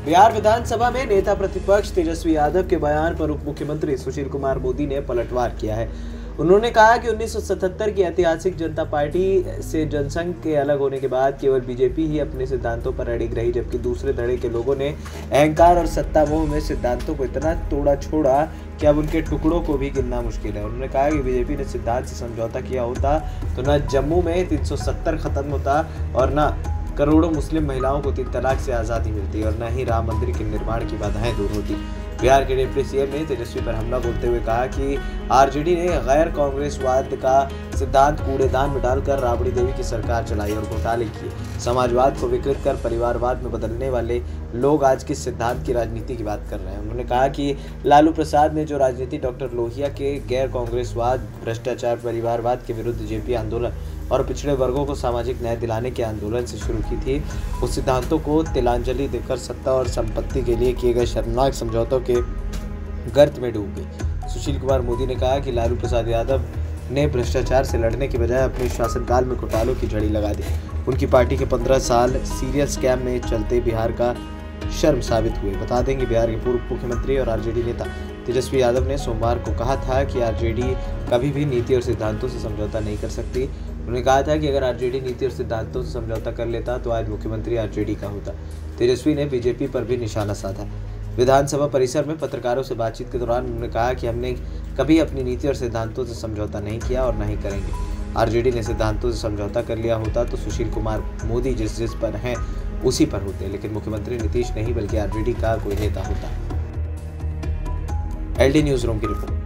बिहार विधानसभा में नेता प्रतिपक्ष तेजस्वी यादव के बयान पर उप मुख्यमंत्री सुशील कुमार मोदी ने पलटवार किया है। उन्होंने कहा कि 1977 की ऐतिहासिक जनता पार्टी से जनसंघ के अलग होने के बाद केवल बीजेपी ही अपने सिद्धांतों पर अड़िग रही, जबकि दूसरे धड़े के लोगों ने अहंकार और सत्ता मोह में सिद्धांतों को इतना तोड़ा छोड़ा कि अब उनके टुकड़ों को भी गिनना मुश्किल है। उन्होंने कहा कि बीजेपी ने सिद्धांत से समझौता किया होता तो न जम्मू में 370 खत्म होता और न करोड़ों मुस्लिम महिलाओं को 3 तलाक से आज़ादी मिलती और न ही राम मंदिर के निर्माण की बाधाएं दूर होती। बिहार के डिप्टी सीएम ने तेजस्वी पर हमला बोलते हुए कहा कि आरजेडी ने गैर कांग्रेसवाद का सिद्धांत कूड़ेदान में डालकर राबड़ी देवी की सरकार चलाई और घोटाले किए। समाजवाद को विकृत कर परिवारवाद में बदलने वाले लोग आज किस सिद्धांत की राजनीति की बात कर रहे हैं। उन्होंने कहा कि लालू प्रसाद ने जो राजनीति डॉक्टर लोहिया के गैर कांग्रेसवाद, भ्रष्टाचार, परिवारवाद के विरुद्ध जेपी आंदोलन और पिछड़े वर्गों को सामाजिक न्याय दिलाने के आंदोलन से शुरू की थी, उस सिद्धांतों को तिलांजलि देकर सत्ता और संपत्ति के लिए किए गए शर्मनाक समझौतों के गर्त में डूब गई। सुशील कुमार मोदी ने कहा कि लालू प्रसाद यादव ने भ्रष्टाचार से लड़ने के बजाय अपने शासनकाल में घोटालों की झड़ी लगा दी। उनकी पार्टी के 15 साल सीरियस स्कैम में चलते बिहार का शर्म साबित हुए। बता दें कि बिहार के पूर्व मुख्यमंत्री और आरजेडी नेता तेजस्वी यादव ने सोमवार को कहा था कि आरजेडी कभी भी नीति और सिद्धांतों से समझौता नहीं कर सकती। उन्होंने कहा था कि अगर आरजेडी नीति और सिद्धांतों से समझौता कर लेता तो आज मुख्यमंत्री आरजेडी का होता। तेजस्वी ने बीजेपी पर भी निशाना साधा। विधानसभा परिसर में पत्रकारों से बातचीत के दौरान उन्होंने कहा कि हमने कभी अपनी नीति और सिद्धांतों से समझौता नहीं किया और नहीं करेंगे। आरजेडी ने सिद्धांतों से समझौता कर लिया होता तो सुशील कुमार मोदी जिस पर हैं उसी पर होते, लेकिन मुख्यमंत्री नीतीश नहीं बल्कि आरजेडी का कोई नेता होता। एलडी न्यूज रूम की रिपोर्ट।